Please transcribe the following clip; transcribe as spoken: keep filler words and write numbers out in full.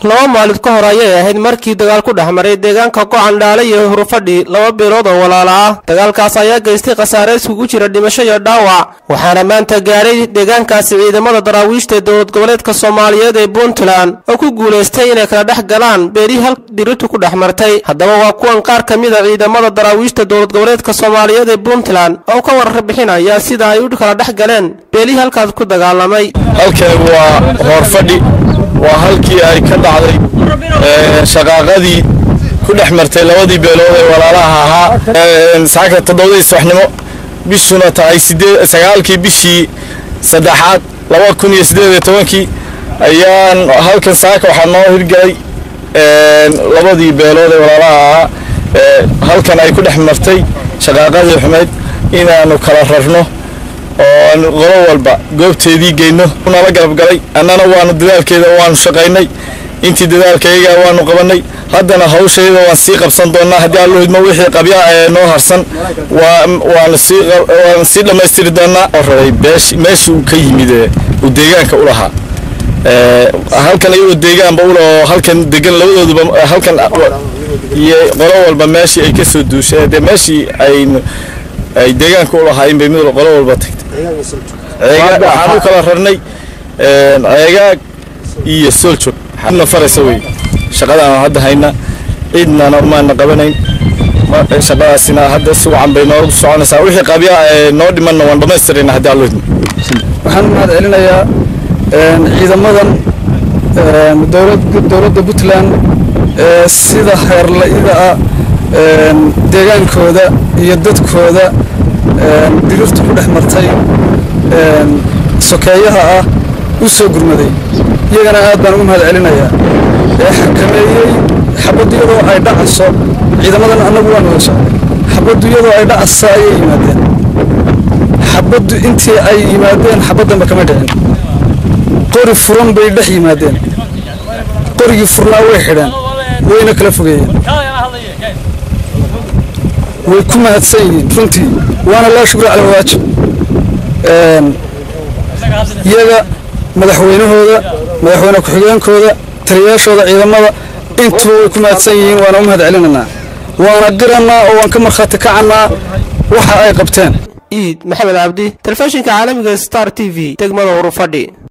laba maalid ka hor ayay ahayd markii dagaal ku dhaxmaray deegaanka Qocandhaale iyo Hurufadhi laba beelood oo walaalo ah dagaalkaas ayaa geystay khasaare isugu jira dhimasho iyo dhaawac waxaana maanta gaaray deegaankaasi ciidamada daraawiishta dowlad goboleedka Soomaaliyeed ee Puntland oo ku guuleystay inay kala dhex galaan beeri hal diriirtu ku dhaxmartay haddaba waa kuwan qaar kamid ah ciidamada daraawiishta dowlad goboleedka Soomaaliyeed ee Puntland oo ka warbixinaya sida ay u kala dhex galeen beeri halkaas ku dagaalamay halkee waa Hurufadhi waa halkii ay ka dhacday ee shaqaaqadii ku dhaxmartay labadii beelood ee walaalaha ahaa saaka toddobaadii subaxnimo bishuna tahay sagaalkii bishii saddexaad laba kun iyo siddeed iyo toban ayaan halkan saaka waxa noo hirgalay labadii beelood ee walaalaha ahaa halkan ay ku dhaxmartay shaqaaqadii xumeed inaanu kala rarno oo qolo walba goobteedii geeyno nala garab galay annana waanu dadaalkeeda waanu shaqaynay intii dadaalkayga waanu qabanay haddana hawsheeda waan sii qabsan doonaa haddii aan loo hidmo wixii qabya ee noo harsan waa waan sii waan sii dhamaystiri doonaa oray beesh meeshu ka yimid u deegaanka u lahaa ee halkan ay u deegaanba u loo halkan degan labadooduba halkan iyo qolo walba meeshii ay ka soo duushay ee meeshii ay ay deegaanka u lahaayeen bay mid qolo walba tagtay ayaga waxaan kala rarnay ee ayaga iyo soljoog xadna farasa way shaqadaan hadda hayna cidna ma naqabanayn ma shaqadaasina hadda si wacan bay noo soconaysaa wixii qabya noo dhimanna waan dhamaystirnaa hadda loo waxaan mahad celinayaa ciidamadan dowladda dowladda Puntland sida heerlayda ah deegaankooda iyo dadkooda diriirtu ku dhaxmartay sokeeyaha ah u soo gurmaday iyagana aad baan ugu mahad celinayaa ee xakameeyay xabadiyadoo ay dhacayso ciidamadan annagu waan wada socday xabadiyadoo ay dhacayso ayay yimaadeen xabadu intii ay yimaadeen xabadanba kama dhicin qori furan bay dhex yimaadeen qorigii furnaa way xidheen wayna kala fogeeyeen way ku mahadsan yihiin runtii waana laa shukri cala waajib iyaga madaxweynahooda madaxweyne ku-xigeenkooda taliyaashooda ciidamada intuu way ku mahadsan yihiin waana u mahad celinaynaa waana diranaa oo waan ka markhaati kacanaa waxa ay qabteen Iid Maxamed Cabdi telefishinka caalamiga Star T V degmada Hurufadhi.